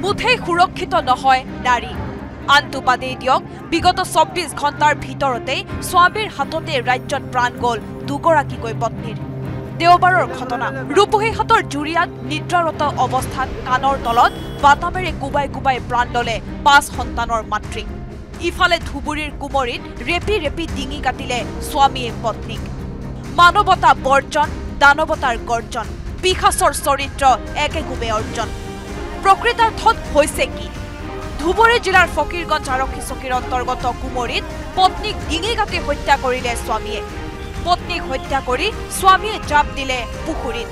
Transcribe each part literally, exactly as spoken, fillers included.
মুঠেই সুৰক্ষিত নহয় নাৰী। আনটো বাদেই দিয়ক, বিগত চৌব্বিছ ঘণ্টাৰ ভিতৰতেই স্বামীৰ হাততে ৰাজ্যত প্ৰাণ গ'ল দুগৰাকীকৈ পত্নীৰ। দেওবাৰৰ ঘটনা। ৰূপহীহাটৰ জুৰিয়াত নিদ্ৰাৰত অৱস্থাত কাণৰ তলত বাটামেৰে কোবাই কোবাই প্ৰাণ ল'লে পাঁচ সন্তানৰ মাতৃ। ইফালে ধুবুৰীৰ কুমৰীত ৰেপি ৰেপি ডিঙি কাটিলে স্বামীয়ে পত্নীক। মানৱতা বৰ্জন, দানৱতাৰ গৰ্জন, পিশাচৰ চৰিত্ৰ একেগোবে অৰ্জন। প্ৰকৃতাৰ্থত হৈছে কি? ধুবুৰী জিলাৰ ফকীৰগঞ্জ আৰক্ষী চকীৰ অন্তৰ্গত কুমৰীত পত্নীক ডিঙি কাটি হত্যা কৰিলে স্বামীয়ে। পত্নীক হত্যা কৰি স্বামীয়ে জাপ দিলে পুখুৰীত।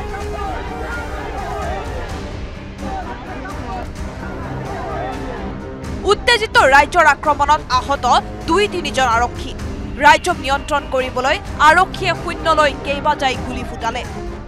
উত্তেজিত ৰাইজৰ আক্ৰমণত আহত দুই তিনিজন আৰক্ষী। ৰাইজক নিয়ন্ত্ৰণ কৰিবলৈ আৰক্ষীয়ে শূন্যলৈ কেইবাজাই গুলী ফুটালে।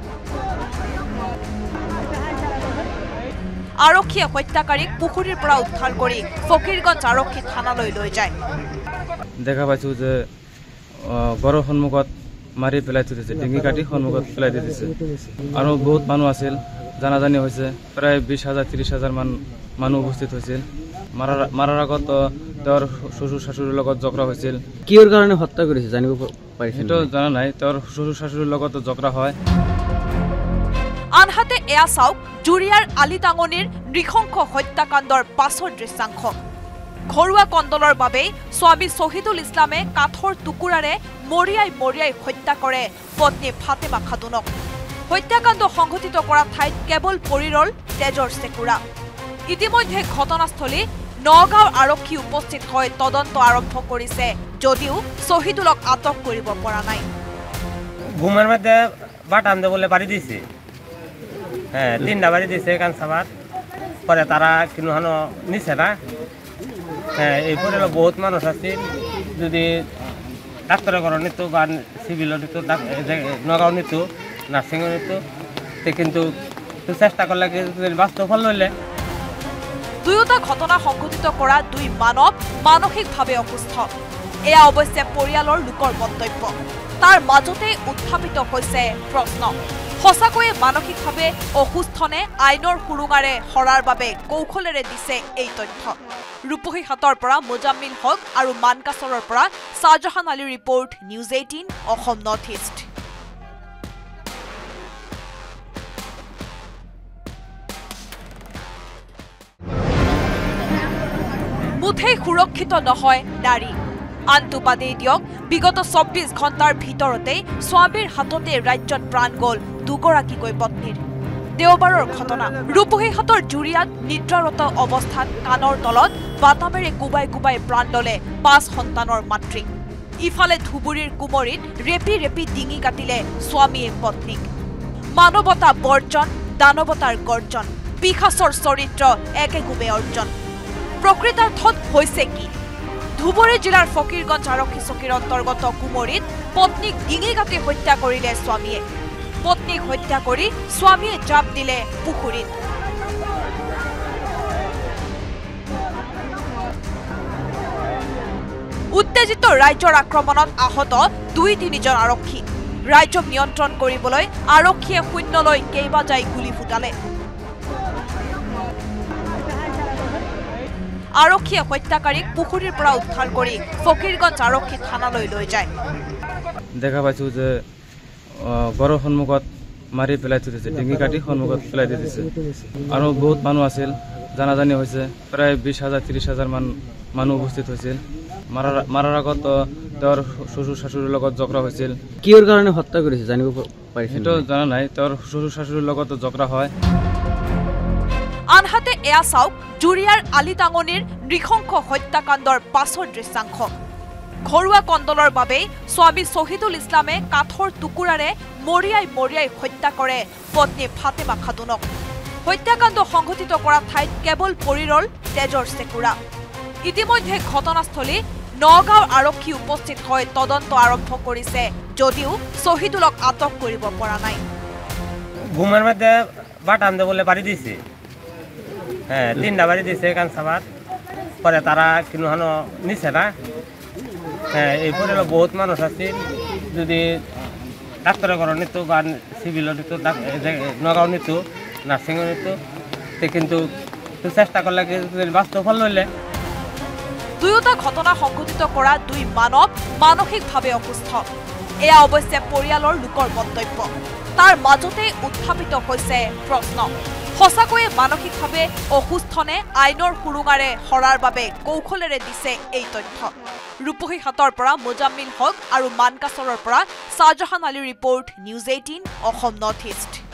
আৰক্ষীয়ে হত্যাকাৰীক পুখুৰীৰ পৰা উদ্ধাৰ কৰি ফকীৰগঞ্জ আৰক্ষী থানালৈ লৈ যায়। দেখা পাইছো যে ঘৰৰ সন্মুখত মাৰি পেলাই থৈ দিছে, ডিঙি কাটি সন্মুখত পেলাই দি দিছে আৰু বহুত মানুহ আছিল, জানাজানি হৈছে। প্ৰায় বিশ হাজাৰ ত্ৰিশ হাজাৰ মান মানুহ উপস্থিত হৈছিল। মাৰাৰ মাৰাৰ আগত তেওঁৰ শ্বশুৰ শাশুড়ীৰ লগত জগৰা হৈছিল। কিহৰ কাৰণে হত্যা কৰিছে জানিব পাৰিছে? সেইটো জানা নাই। তেওঁৰ শ্বশুৰ শাশুড়ীৰ লগত জগৰা হয়। আনহাতে এয়া চাওক জুৰিয়াৰ আলিটাঙনিৰ নৃশংস হত্যাকাণ্ডৰ পাছৰ দৃশ্যাংশ। ঘৰুৱা কণ্ডলৰ বাবে স্বামী শ্বহীদুল ইছলামে কাঠৰ টুকুৰাৰে মৰিয়াই মৰিয়াই হত্যা কৰে পত্নী ফাতেমা খাতুনক। হত্যাকাণ্ড সংঘটিত কৰা ঠাইত কেৱল পৰি ৰল তেজৰ চেকুৰা। ইতিমধ্যে ঘটনাস্থলী নগাঁও আৰক্ষী উপস্থিত হৈ তদন্ত আৰম্ভ কৰিছে যদিও শ্বহীদুলক আটক কৰিব পৰা নাই। ঘুমের মধ্যে বাটাম দে বলে বাড়ি দিয়েছে, হ্যাঁ তিনটা বাড়ি দিয়েছে কানসাবাদ। পরে তারা কিন্তু হানো নিছে না। হ্যাঁ এই পরে বহুত মানুষ আছে, যদি ডাক্তারের ঘর নিত বা সিভিল নিত, নগাঁও নিত, নার্সিংও নিত, কিন্তু চেষ্টা করলে বাস্তব ফল লইলে। দুয়োটা ঘটনা সংঘটিত কৰা দুই মানৱ মানসিকভাৱে অসুস্থ। এয়া অৱশ্যে পৰিয়ালৰ লোকৰ মন্তব্য। তাৰ মাজতে উত্থাপিত হৈছে প্ৰশ্ন, সঁচাকৈয়ে মানসিকভাৱে অসুস্থ নে আইনৰ সুৰুঙাৰে সৰাৰ বাবে কৌশলেৰে দিছে এই তথ্য? ৰূপহীহাটৰ পৰা মোজাম্মিল হক আৰু মানকাছৰৰ পৰা শ্বাহজাহান আলীৰ report, news eighteen Assam north east. মুঠেই সুৰক্ষিত নহয় নাৰী। আনটো বাদেই দিয়ক, বিগত চৌব্বিছ ঘণ্টাৰ ভিতৰতেই স্বামীৰ হাততে ৰাজ্যত প্ৰাণ গ'ল দুগৰাকীকৈ পত্নীৰ। দেওবাৰৰ ঘটনা। ৰূপহীহাটৰ জুৰিয়াত নিদ্ৰাৰত অৱস্থাত কাণৰ তলত বাটামেৰে কোবাই কোবাই প্ৰাণ ল'লে পাঁচ সন্তানৰ মাতৃ। ইফালে ধুবুৰীৰ কুমৰীত ৰেপি ৰেপি ডিঙি কাটিলে স্বামীয়ে পত্নীক। মানৱতা বৰ্জন, দানৱতাৰ গৰ্জন, পিশাচৰ চৰিত্ৰ একেগোবে অৰ্জন। প্ৰকৃতাৰ্থত হৈছে কি? ধুবুৰী জিলাৰ ফকীৰগঞ্জ আৰক্ষী চকীৰ অন্তৰ্গত কুমৰীত পত্নীক ডিঙি কাটি হত্যা কৰিলে স্বামীয়ে। পত্নীক হত্যা কৰি স্বামীয়ে জাপ দিলে পুখুৰীত। উত্তেজিত ৰাইজৰ আক্ৰমণত আহত দুই তিনিজন আৰক্ষী। ৰাইজক নিয়ন্ত্ৰণ কৰিবলৈ আৰক্ষীয়ে শূন্যলৈ কেইবাজাই গুলী ফুটালে। আৰক্ষীয়ে হত্যাকাৰীক পুখুৰীৰ পৰা উদ্ধাৰ কৰি ফকীৰগঞ্জ আৰক্ষী থানালৈ লৈ যায়। দেখা পাইছো যে ঘৰৰ সন্মুখত মাৰি পেলাই থৈ দিছে, ডিঙি কাটি সন্মুখত পেলাই দি দিছে আৰু বহুত মানুহ আছিল, জানাজানি হৈছে। প্ৰায় বিশ হাজাৰ ত্ৰিশ হাজাৰ মান মানুহ উপস্থিত হৈছিল। মাৰাৰ মাৰাৰ আগত তেওঁৰ শ্বশুৰ শাশুড়ীৰ লগত জগৰা হৈছিল। কিহৰ কাৰণে হত্যা কৰিছে জানিব পাৰিছে? সেইটো জানা নাই। তেওঁৰ শ্বশুৰ শাশুড়ীৰ লগত জগৰা হয়। আনহাতে এয়া চাওক জুৰিয়াৰ আলিটাঙনিৰ নৃশংস হত্যাকাণ্ডৰ পাছৰ দৃশ্যাংশ। ঘৰুৱা কণ্ডলৰ বাবে স্বামী শ্বহীদুল ইছলামে কাঠৰ টুকুৰাৰে মৰিয়াই মৰিয়াই হত্যা কৰে পত্নী ফাতেমা খাতুনক। হত্যাকাণ্ড সংঘটিত কৰা ঠাইত কেৱল পৰি ৰল তেজৰ চেকুৰা। ইতিমধ্যে ঘটনাস্থলী নগাঁও আৰক্ষী উপস্থিত হৈ তদন্ত আৰম্ভ কৰিছে যদিও শ্বহীদুলক আটক কৰিব পৰা নাই। ঘুমের মধ্যে বাটাম দে বলে বাড়ি দিয়েছে, হ্যাঁ তিনটা বাড়ি দিয়েছে কানসাবাদ। পরে তারা কিন্তু হানো নিছে না। হ্যাঁ এই পরে বহুত মানুষ আছে, যদি ডাক্তারের ঘর নিত বা সিভিল নিত, নগাঁও নিত, নার্সিংও নিত, কিন্তু তো চেষ্টা করলে বাস্তব ফল লইলে দুয়োটা ঘটনা সংঘটিত কৰা দুই মানৱ মানসিকভাৱে অসুস্থ এয়া অৱশ্যে পৰিয়ালৰ লোকৰ মন্তব্য তাৰ মাজতে উত্থাপিত হৈছে প্ৰশ্ন সঁচাকৈয়ে মানসিকভাৱে অসুস্থনে আইনৰ সুৰুঙাৰে হৰাৰ বাবে কৌশলেৰে দিছে এই তথ্য ৰূপহী হাতৰ পৰা মোজাম্মিল হক আৰু মানকাছৰৰ পৰা Shahjahan Ali report news eighteen Assam north east